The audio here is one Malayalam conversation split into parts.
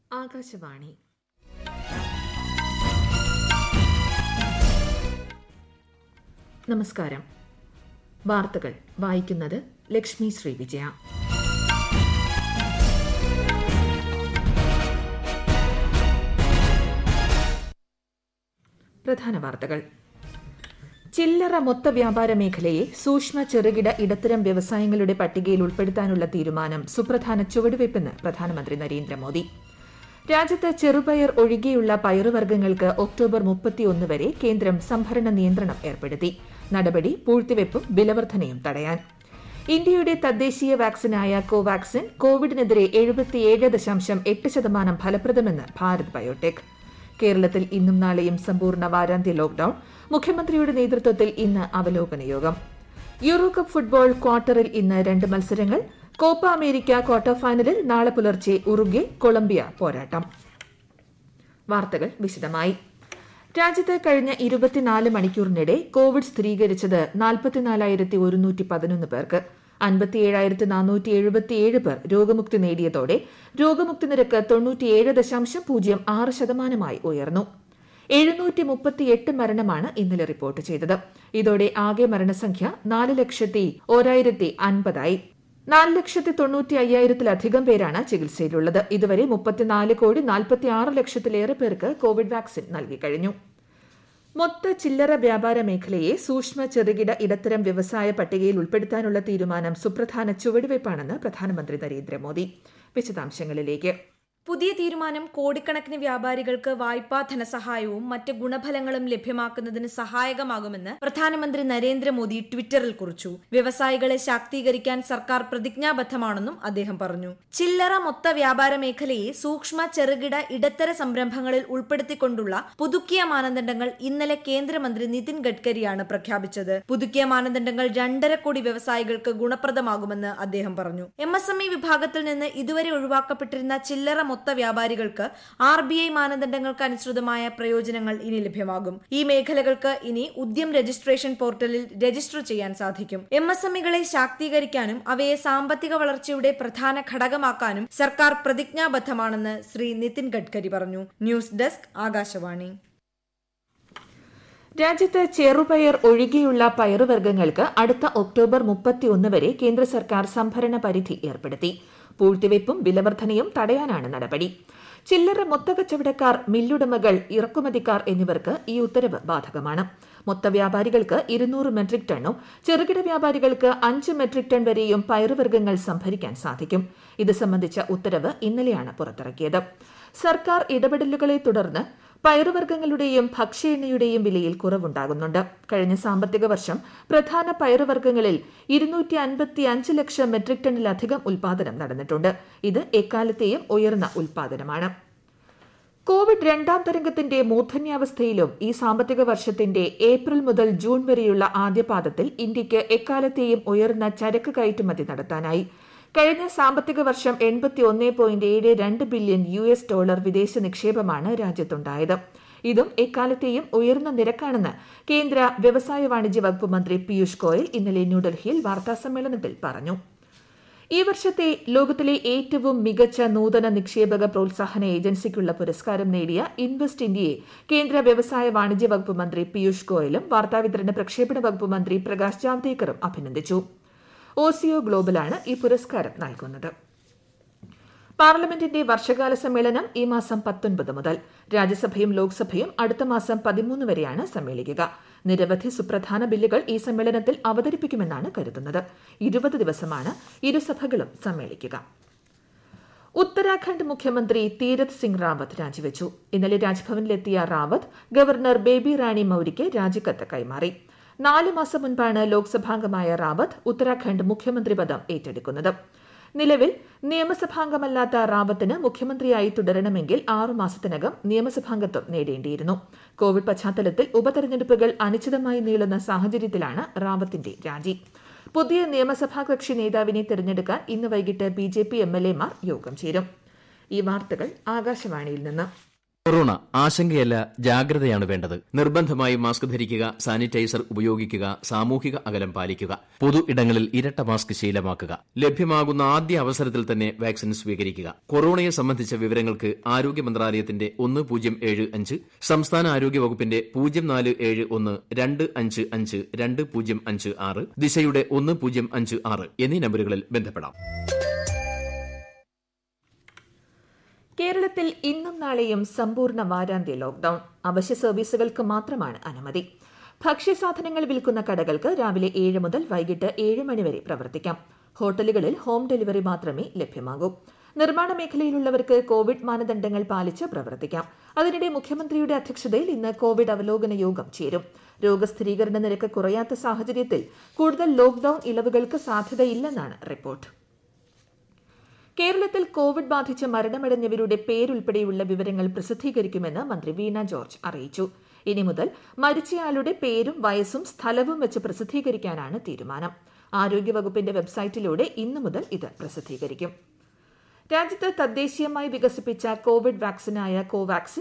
ആകാശവാണി. നമസ്കാരം. വാർത്തകൾ വായിക്കുന്നത് ലക്ഷ്മി ശ്രീ വിജയ. പ്രധാന വാർത്തകൾ. ചില്ലറ മൊത്ത വ്യാപാര മേഖലയെ സൂക്ഷ്മ ചെറുകിട ഇടത്തരം വ്യവസായങ്ങളുടെ പട്ടികയിൽ ഉൾപ്പെടുത്താനുള്ള തീരുമാനം സുപ്രധാന ചുവടുവയ്പ്പെന്ന് പ്രധാനമന്ത്രി നരേന്ദ്രമോദി. രാജ്യത്ത് ചെറുപയർ ഒഴികെയുള്ള പയറുവർഗ്ഗങ്ങൾക്ക് ഒക്ടോബർ 31 വരെ കേന്ദ്രം സംഭരണ നിയന്ത്രണം ഏർപ്പെടുത്തി. നടപടി പൂഴ്ത്തിവയ്പും വിലവർദ്ധനയും തടയാൻ. ഇന്ത്യയുടെ തദ്ദേശീയ വാക്സിനായ കോവാക്സിൻ കോവിഡിനെതിരെ 77.8% ഫലപ്രദമെന്ന് ഭാരത് ബയോടെക്. കേരളത്തിൽ ഇന്നും നാളെയും സമ്പൂർണ്ണ വാരാന്ത്യ ലോക്ഡൌൺ. മുഖ്യമന്ത്രിയുടെ നേതൃത്വത്തിൽ ഇന്ന് അവലോകന യോഗം. യൂറോ കപ്പ് ഫുട്ബോൾ ക്വാർട്ടറിൽ ഇന്ന് 2 മത്സരങ്ങൾ. കോപ്പ അമേരിക്ക ക്വാർട്ടർ ഫൈനലിൽ നാളെ പുലർച്ചെ ഉറുഗ്വേ കൊളംബിയ പോരാട്ടം. വാർത്തകൾ വിശദമായി. രാജ്യത്ത് കഴിഞ്ഞ 24 മണിക്കൂറിനിടെ കോവിഡ് സ്ഥിരീകരിച്ചത് 44,111 പേർക്ക്. 57,477 പേർ രോഗമുക്തി നേടിയതോടെ രോഗമുക്തി നിരക്ക് 97.06% ഉയർന്നു. 738 മരണമാണ് ഇന്നലെ റിപ്പോർട്ട് ചെയ്തത്. ഇതോടെ ആകെ മരണസംഖ്യ 4,01,050 ആയി. 4,95,000-ലധികം പേരാണ് ചികിത്സയിലുള്ളത്. ഇതുവരെ 34,46,00,000-ലേറെ പേർക്ക് കോവിഡ് വാക്സിൻ നൽകിക്കഴിഞ്ഞു. മൊത്ത ചില്ലറ വ്യാപാര മേഖലയെ സൂക്ഷ്മ ചെറുകിട ഇടത്തരം വ്യവസായ പട്ടികയിൽ ഉൾപ്പെടുത്താനുള്ള തീരുമാനം സുപ്രധാന ചുവടുവയ്പ്പാണെന്ന് പ്രധാനമന്ത്രി നരേന്ദ്രമോദി. വിശദാംശങ്ങളിലേക്ക്. പുതിയ തീരുമാനം കോടിക്കണക്കിന് വ്യാപാരികൾക്ക് വായ്പാ ധനസഹായവും മറ്റ് ഗുണഫലങ്ങളും ലഭ്യമാക്കുന്നതിന് സഹായകമാകുമെന്ന് പ്രധാനമന്ത്രി നരേന്ദ്രമോദി ട്വിറ്ററിൽ കുറിച്ചു. വ്യവസായികളെ ശാക്തീകരിക്കാൻ സർക്കാർ പ്രതിജ്ഞാബദ്ധമാണെന്നും അദ്ദേഹം പറഞ്ഞു. ചില്ലറ മൊത്ത വ്യാപാര മേഖലയെ സൂക്ഷ്മ ചെറുകിട ഇടത്തര സംരംഭങ്ങളിൽ ഉൾപ്പെടുത്തിക്കൊണ്ടുള്ള പുതുക്കിയ മാനദണ്ഡങ്ങൾ ഇന്നലെ കേന്ദ്രമന്ത്രി നിതിൻ ഗഡ്കരിയാണ് പ്രഖ്യാപിച്ചത്. പുതുക്കിയ മാനദണ്ഡങ്ങൾ 2.5 കോടി വ്യവസായികൾക്ക് ഗുണപ്രദമാകുമെന്ന് അദ്ദേഹം പറഞ്ഞു. MSME വിഭാഗത്തിൽ നിന്ന് ഇതുവരെ ഒഴിവാക്കപ്പെട്ടിരുന്ന ചില്ലറ മൊത്ത വ്യാപാരികൾക്ക് RBI മാനദണ്ഡങ്ങൾക്ക് അനുസൃതമായ പ്രയോജനങ്ങൾ ഇനി ലഭ്യമാകും. ഈ മേഖലകൾക്ക് ഇനി ഉദ്യം രജിസ്ട്രേഷൻ പോർട്ടലിൽ രജിസ്റ്റർ ചെയ്യാൻ സാധിക്കും. MSMEകളെ ശാക്തീകരിക്കാനും അവയെ സാമ്പത്തിക വളർച്ചയുടെ പ്രധാന ഘടകമാക്കാനും സർക്കാർ പ്രതിജ്ഞാബദ്ധമാണെന്ന് ശ്രീ നിതിൻ ഗഡ്കരി പറഞ്ഞു. News desk, Akashvani. രാജ്യത്ത് ചെറുപയർ ഒഴികെയുള്ള പയറുവർഗ്ഗങ്ങൾക്ക് അടുത്ത ഒക്ടോബർ 31 വരെ കേന്ദ്ര സർക്കാർ സംഭരണ പരിധി ഏർപ്പെടുത്തി. പൂഴ്ത്തിവയ്പും വിലവർദ്ധനയും തടയാനാണ് നടപടി. ചില്ലറ മൊത്ത കച്ചവടക്കാർ, മില്ലുടമകൾ, ഇറക്കുമതിക്കാർ എന്നിവർക്ക് ഈ ഉത്തരവ് ബാധകമാണ്. മൊത്ത വ്യാപാരികൾക്ക് 200 മെട്രിക് ടണ്ണും ചെറുകിട വ്യാപാരികൾക്ക് 5 മെട്രിക് ടൺ വരെയും പയറുവർഗ്ഗങ്ങൾ സംഭരിക്കാൻ സാധിക്കും. ഇത് സംബന്ധിച്ച ഉത്തരവ് ഇന്നലെയാണ് പുറത്തിറക്കിയത്. സർക്കാർ ഇടപെടലുകളെ തുടർന്ന് പയറുവർഗ്ഗങ്ങളുടെയും ഭക്ഷ്യ എണ്ണയുടെയും വിലയിൽ കുറവുണ്ടാകുന്നുണ്ട്. കഴിഞ്ഞ സാമ്പത്തിക വർഷം പ്രധാന പയറുവർഗ്ഗങ്ങളിൽ 255 ലക്ഷം മെട്രിക് ടണ്ണിലധികം ഉൽപാദനം നടന്നിട്ടുണ്ട്. ഇത് എക്കാലത്തെയും ഉയർന്ന ഉൽപാദനമാണ്. കോവിഡ് 2ാം തരംഗത്തിന്റെ മൂർധന്യാവസ്ഥയിലും ഈ സാമ്പത്തിക വർഷത്തിന്റെ ഏപ്രിൽ മുതൽ ജൂൺ വരെയുള്ള ആദ്യപാദത്തിൽ ഇന്ത്യയ്ക്ക് എക്കാലത്തെയും ഉയർന്ന ചരക്ക് കയറ്റുമതി നടത്താനായി. കഴിഞ്ഞ സാമ്പത്തിക വർഷം $81.72 ബില്യൺ വിദേശ നിക്ഷേപമാണ് രാജ്യത്തുണ്ടായത്. ഇതും എക്കാലത്തെയും ഉയർന്ന നിരക്കാണെന്ന് കേന്ദ്ര വ്യവസായ വാണിജ്യ വകുപ്പ് മന്ത്രി പീയൂഷ് ഗോയൽ ഇന്നലെ ന്യൂഡൽഹിയിൽ വാർത്താസമ്മേളനത്തിൽ പറഞ്ഞു. ഈ വർഷത്തെ ലോകത്തിലെ ഏറ്റവും മികച്ച നൂതന നിക്ഷേപക പ്രോത്സാഹന ഏജൻസിക്കുള്ള പുരസ്കാരം നേടിയ ഇൻവെസ്റ്റ് ഇന്ത്യയെ കേന്ദ്ര വ്യവസായ വാണിജ്യ വകുപ്പ് മന്ത്രി പീയൂഷ് ഗോയലും വാർത്താവിതരണ പ്രക്ഷേപണ വകുപ്പ് മന്ത്രി പ്രകാശ് ജാവ്ദേക്കറും അഭിനന്ദിച്ചു. OCO ഗ്ലോബലാണ് ഈ പുരസ്കാരം നൽകുന്നത്. പാർലമെന്റിന്റെ വർഷകാല സമ്മേളനം ഈ മാസം 19 മുതൽ. രാജ്യസഭയും ലോക്സഭയും അടുത്ത മാസം 13 വരെയാണ് സമ്മേളിക്കുക. നിരവധി സുപ്രധാന ബില്ലുകൾ ഈ സമ്മേളനത്തിൽ അവതരിപ്പിക്കുമെന്നാണ് കരുതുന്നത്. 20 ദിവസമാണ് ഇരുസഭകളും സമ്മേളിക്കുക. ഉത്തരാഖണ്ഡ് മുഖ്യമന്ത്രി തീരത്ത് സിംഗ് റാവത്ത് രാജിവെച്ചു. ഇന്നലെ രാജ്ഭവനിലെത്തിയ റാവത്ത് ഗവർണർ ബേബി റാണി മൌര്യയ്ക്ക് രാജിക്കത്ത് കൈമാറി. 4 മാസം മുൻപാണ് ലോക്സഭാംഗമായ റാവത്ത് ഉത്തരാഖണ്ഡ് മുഖ്യമന്ത്രി പദം ഏറ്റെടുക്കുന്നത്. നിലവിൽ നിയമസഭാംഗമല്ലാത്ത റാവത്തിന് മുഖ്യമന്ത്രിയായി തുടരണമെങ്കിൽ 6 മാസത്തിനകം നിയമസഭാംഗത്വം നേടേണ്ടിയിരുന്നു. കോവിഡ് പശ്ചാത്തലത്തിൽ ഉപതെരഞ്ഞെടുപ്പുകൾ അനിശ്ചിതമായി നീളുന്ന സാഹചര്യത്തിലാണ് റാവത്തിന്റെ രാജി. പുതിയ നിയമസഭാ കക്ഷി നേതാവിനെ തെരഞ്ഞെടുക്കാൻ ഇന്ന് വൈകിട്ട് BJP MLA മാർ യോഗം ചേരും. ഈ വാർത്തകൾ ആകാശവാണിയിൽ നിന്ന്. കൊറോണ ആശങ്കയല്ല, ജാഗ്രതയാണ് വേണ്ടത്. നിർബന്ധമായും മാസ്ക് ധരിക്കുക, സാനിറ്റൈസർ ഉപയോഗിക്കുക, സാമൂഹിക അകലം പാലിക്കുക, പൊതു ഇടങ്ങളിൽ ഇരട്ട മാസ്ക് ശീലമാക്കുക. ലഭ്യമാകുന്ന ആദ്യ അവസരത്തിൽ തന്നെ വാക്സിൻ സ്വീകരിക്കുക. കൊറോണയെ സംബന്ധിച്ച വിവരങ്ങൾക്ക് ആരോഗ്യ മന്ത്രാലയത്തിന്റെ 1075, സംസ്ഥാന ആരോഗ്യ വകുപ്പിന്റെ 047125520556, ദിശയുടെ 1056 എന്നീ നമ്പറുകളിൽ ബന്ധപ്പെടാം. കേരളത്തിൽ ഇന്നും നാളെയും സമ്പൂർണ്ണ വാരാന്ത്യ ലോക്ഡൌൺ. അവശ്യ സർവീസുകൾക്ക് മാത്രമാണ് അനുമതി. ഭക്ഷ്യസാധനങ്ങൾ വിൽക്കുന്ന കടകൾക്ക് രാവിലെ 7 മുതൽ വൈകിട്ട് 7 മണി വരെ പ്രവർത്തിക്കാം. ഹോട്ടലുകളിൽ ഹോം ഡെലിവറി മാത്രമേ ലഭ്യമാകൂ. നിർമ്മാണ മേഖലയിലുള്ളവർക്ക് കോവിഡ് മാനദണ്ഡങ്ങൾ പാലിച്ച് പ്രവർത്തിക്കാം. അതിനിടെ മുഖ്യമന്ത്രിയുടെ അധ്യക്ഷതയിൽ ഇന്ന് കോവിഡ് അവലോകന യോഗം ചേരും. രോഗസ്ഥിരീകരണ നിരക്ക് കുറയാത്ത സാഹചര്യത്തിൽ കൂടുതൽ ലോക്ഡൌൺ ഇളവുകൾക്ക് സാധ്യതയില്ലെന്നാണ് റിപ്പോർട്ട്. കേരളത്തിൽ കോവിഡ് ബാധിച്ച് മരണമടഞ്ഞവരുടെ പേരുൾപ്പെടെയുള്ള വിവരങ്ങൾ പ്രസിദ്ധീകരിക്കുമെന്ന് മന്ത്രി വീണ ജോർജ് അറിയിച്ചു. ഇനി മുതൽ മരിച്ചയാളുടെ പേരും വയസ്സും സ്ഥലവും വെച്ച് പ്രസിദ്ധീകരിക്കാനാണ് തീരുമാനം. ആരോഗ്യവകുപ്പിന്റെ വെബ്സൈറ്റിലൂടെ ഇന്നു മുതൽ ഇത് പ്രസിദ്ധീകരിക്കും. രാജ്യത്ത് തദ്ദേശീയമായി വികസിപ്പിച്ച കോവിഡ് വാക്സിനായ കോവാക്സിൻ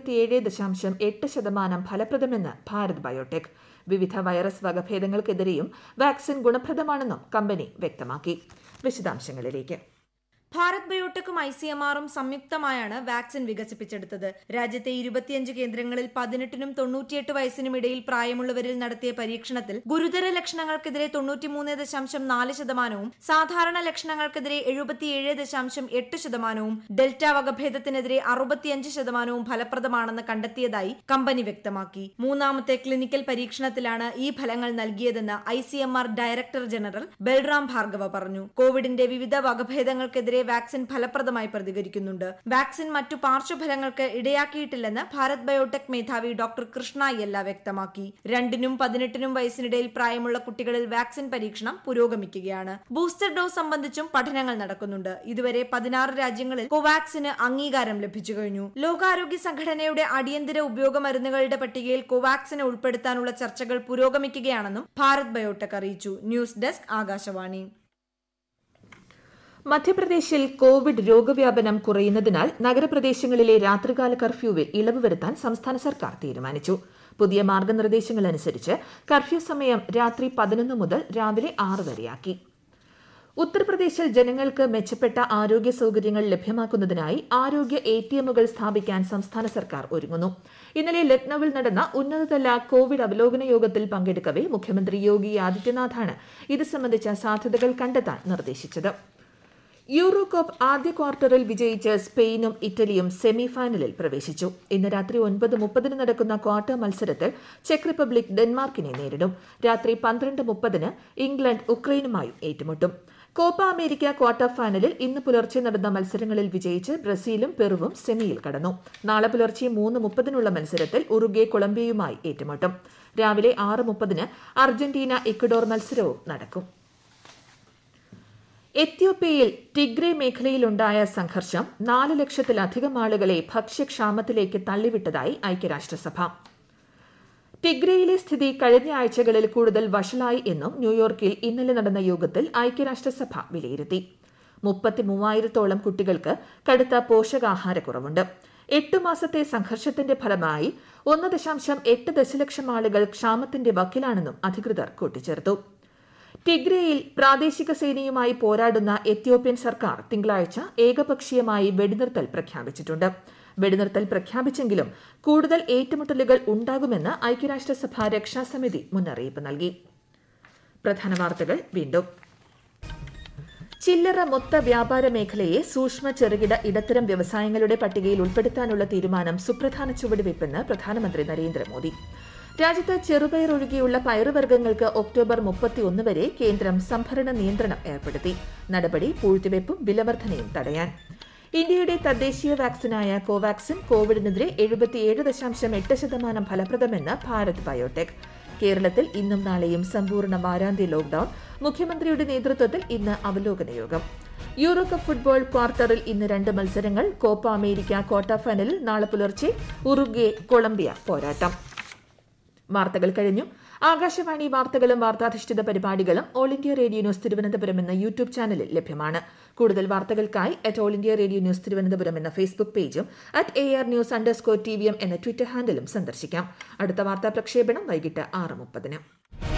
77.8% ഫലപ്രദമെന്ന് ഭാരത് ബയോടെക്. വിവിധ വൈറസ് വകഭേദങ്ങൾക്കെതിരെയും വാക്സിൻ ഗുണപ്രദമാണെന്നും കമ്പനി വ്യക്തമാക്കി. വിശദാംശങ്ങളിലേക്ക്. ഭാരത് ബയോടെക്കും ICMR-ഉം സംയുക്തമായാണ് വാക്സിൻ വികസിപ്പിച്ചെടുത്തത്. രാജ്യത്തെ 25 കേന്ദ്രങ്ങളിൽ 18നും 98 വയസ്സിനും ഇടയിൽ പ്രായമുള്ളവരിൽ നടത്തിയ പരീക്ഷണത്തിൽ ഗുരുതര ലക്ഷണങ്ങൾക്കെതിരെ 93.4%, സാധാരണ ലക്ഷണങ്ങൾക്കെതിരെ 77.8%, ഡെൽറ്റ വകഭേദത്തിനെതിരെ 65% ഫലപ്രദമാണെന്ന് കണ്ടെത്തിയതായി കമ്പനി വ്യക്തമാക്കി. മൂന്നാമത്തെ ക്ലിനിക്കൽ പരീക്ഷണത്തിലാണ് ഈ ഫലങ്ങൾ നൽകിയതെന്ന് ICMR director general Balram Bhargava പറഞ്ഞു. കോവിഡിന്റെ വിവിധ വകഭേദങ്ങൾക്കെതിരെ വാക്സിൻ ഫലപ്രദമായി പ്രതികരിക്കുന്നുണ്ട്. വാക്സിൻ മറ്റു പാർശ്വഫലങ്ങൾക്ക് ഇടയാക്കിയിട്ടില്ലെന്ന് ഭാരത് ബയോടെക് മേധാവി ഡോക്ടർ കൃഷ്ണ യെല്ല വ്യക്തമാക്കി. 2നും 18നും വയസ്സിനിടയിൽ പ്രായമുള്ള കുട്ടികളിൽ വാക്സിൻ പരീക്ഷണം പുരോഗമിക്കുകയാണ്. ബൂസ്റ്റർ ഡോസ് സംബന്ധിച്ചും പഠനങ്ങൾ നടക്കുന്നുണ്ട്. ഇതുവരെ 16 രാജ്യങ്ങളിൽ കോവാക്സിന് അംഗീകാരം ലഭിച്ചു കഴിഞ്ഞു. ലോകാരോഗ്യ സംഘടനയുടെ അടിയന്തര ഉപയോഗ മരുന്നുകളുടെ പട്ടികയിൽ കോവാക്സിനെ ഉൾപ്പെടുത്താനുള്ള ചർച്ചകൾ പുരോഗമിക്കുകയാണെന്നും ഭാരത് ബയോടെക് അറിയിച്ചു. News desk, Akashvani. മധ്യപ്രദേശിൽ കോവിഡ് രോഗവ്യാപനം കുറയുന്നതിനാൽ നഗരപ്രദേശങ്ങളിലെ രാത്രികാല കർഫ്യൂവിൽ ഇളവ് വരുത്താൻ സംസ്ഥാന സർക്കാർ തീരുമാനിച്ചു. പുതിയ മാർഗനിർദ്ദേശങ്ങൾ അനുസരിച്ച് കർഫ്യൂ സമയം രാത്രി 11 മുതൽ രാവിലെ 6 വരെയാക്കി. ഉത്തർപ്രദേശിൽ ജനങ്ങൾക്ക് മെച്ചപ്പെട്ട ആരോഗ്യ സൌകര്യങ്ങൾ ലഭ്യമാക്കുന്നതിനായി ആരോഗ്യ ATMകൾ സ്ഥാപിക്കാൻ സംസ്ഥാന സർക്കാർ ഒരുങ്ങുന്നു. ഇന്നലെ ലക്നൌവിൽ നടന്ന ഉന്നതതല കോവിഡ് അവലോകന യോഗത്തിൽ പങ്കെടുക്കവെ മുഖ്യമന്ത്രി യോഗി ആദിത്യനാഥാണ് ഇത് സംബന്ധിച്ച സാധ്യതകൾ കണ്ടെത്താൻ നിർദ്ദേശിച്ചത്. യൂറോ കപ്പ് ആദ്യ ക്വാർട്ടറിൽ വിജയിച്ച് സ്പെയിനും ഇറ്റലിയും സെമി ഫൈനലിൽ പ്രവേശിച്ചു. ഇന്ന് രാത്രി 9:30 നടക്കുന്ന ക്വാർട്ടർ മത്സരത്തിൽ ചെക്ക് റിപ്പബ്ലിക് ഡെൻമാർക്കിനെ നേരിടും. രാത്രി 12:30 ഇംഗ്ലണ്ട് ഉക്രൈനുമായും ഏറ്റുമുട്ടും. കോപ്പ അമേരിക്ക ക്വാർട്ടർ ഫൈനലിൽ ഇന്ന് പുലർച്ചെ നടന്ന മത്സരങ്ങളിൽ വിജയിച്ച് ബ്രസീലും പെറുവും സെമിയിൽ കടന്നു. നാളെ പുലർച്ചെ 3:30 മത്സരത്തിൽ ഉറുഗ്വേ കൊളംബിയയുമായി ഏറ്റുമുട്ടും. രാവിലെ 6:30 അർജന്റീന ഇക്വഡോർ മത്സരവും നടക്കും. എത്യോപ്യയിൽ ടിഗ്രേ മേഖലയിലുണ്ടായ സംഘർഷം 4 ലക്ഷത്തിലധികം ആളുകളെ ഭക്ഷ്യക്ഷാമത്തിലേക്ക് തള്ളിവിട്ടതായി ഐക്യരാഷ്ട്രസഭ. ടിഗ്രേയിലെ സ്ഥിതി കഴിഞ്ഞ ആഴ്ചകളിൽ കൂടുതൽ വഷളായി എന്നും ന്യൂയോർക്കിൽ ഇന്നലെ നടന്ന യോഗത്തിൽ ഐക്യരാഷ്ട്രസഭ വിലയിരുത്തി. 33,000-ഓളം കുട്ടികൾക്ക് കടുത്ത പോഷകാഹാരക്കുറവുണ്ട്. 8 മാസത്തെ സംഘർഷത്തിന്റെ ഫലമായി 1.8 ദശലക്ഷം ആളുകൾ ക്ഷാമത്തിന്റെ വക്കിലാണെന്നും അധികൃതർ കൂട്ടിച്ചേർത്തു. ടിഗ്രേയിൽ പ്രാദേശിക സേനയുമായി പോരാടുന്ന എത്യോപ്യൻ സർക്കാർ തിങ്കളാഴ്ച ഏകപക്ഷീയമായി വെടിനിർത്തൽ പ്രഖ്യാപിച്ചിട്ടുണ്ട്. വെടിനിർത്തൽ പ്രഖ്യാപിച്ചെങ്കിലും കൂടുതൽ ഏറ്റുമുട്ടലുകൾ ഉണ്ടാകുമെന്ന് ഐക്യരാഷ്ട്രസഭ രക്ഷാസമിതി മുന്നറിയിപ്പ് നൽകി. പ്രധാന വാർത്തകൾ വീണ്ടും. ചില്ലറ മൊത്ത വ്യാപാര മേഖലയെ സൂക്ഷ്മ ചെറുകിട ഇടത്തരം വ്യവസായങ്ങളുടെ പട്ടികയിൽ ഉൾപ്പെടുത്താനുള്ള തീരുമാനം സുപ്രധാന ചുവടുവയ്പ്പെന്ന് പ്രധാനമന്ത്രി നരേന്ദ്രമോദി. രാജ്യത്ത് ചെറുപയർ ഒഴികെയുള്ള പയറുവർഗ്ഗങ്ങൾക്ക് ഒക്ടോബർ 31 വരെ കേന്ദ്രം സംഭരണ നിയന്ത്രണം ഏർപ്പെടുത്തി. നടപടി പൂഴ്ത്തിവയ്പും വിലവർദ്ധനയും തടയാൻ. ഇന്ത്യയുടെ തദ്ദേശീയ വാക്സിനായ കോവാക്സിൻ കോവിഡിനെതിരെ 77.8% ഫലപ്രദമെന്ന് ഭാരത് ബയോടെക്. കേരളത്തിൽ ഇന്നും നാളെയും സമ്പൂർണ്ണ വാരാന്ത്യ ലോക്ഡൌൺ. മുഖ്യമന്ത്രിയുടെ നേതൃത്വത്തിൽ ഇന്ന് അവലോകന യോഗം. യൂറോ കപ്പ് ഫുട്ബോൾ ക്വാർട്ടറിൽ ഇന്ന് 2 മത്സരങ്ങൾ. കോപ്പ അമേരിക്ക ക്വാർട്ടർ ഫൈനലിൽ നാളെ പുലർച്ചെ ഉറുഗ്വേ കൊളംബിയ പോരാട്ടം. വാർത്തകൾ കഴിഞ്ഞു. ആകാശവാണി വാർത്തകളും വാർത്താധിഷ്ഠിത പരിപാടികളും all India radio news Thiruvananthapuram എന്ന യൂട്യൂബ് ചാനലിൽ ലഭ്യമാണ്. കൂടുതൽ വാർത്തകൾക്കായി @all India radio news Thiruvananthapuram എന്ന ഫേസ്ബുക്ക് പേജും @ARnews_TVM എന്ന ട്വിറ്റർ ഹാൻഡിലും സന്ദർശിക്കാം. അടുത്ത വാർത്താ പ്രക്ഷേപണം വൈകിട്ട് 6:30.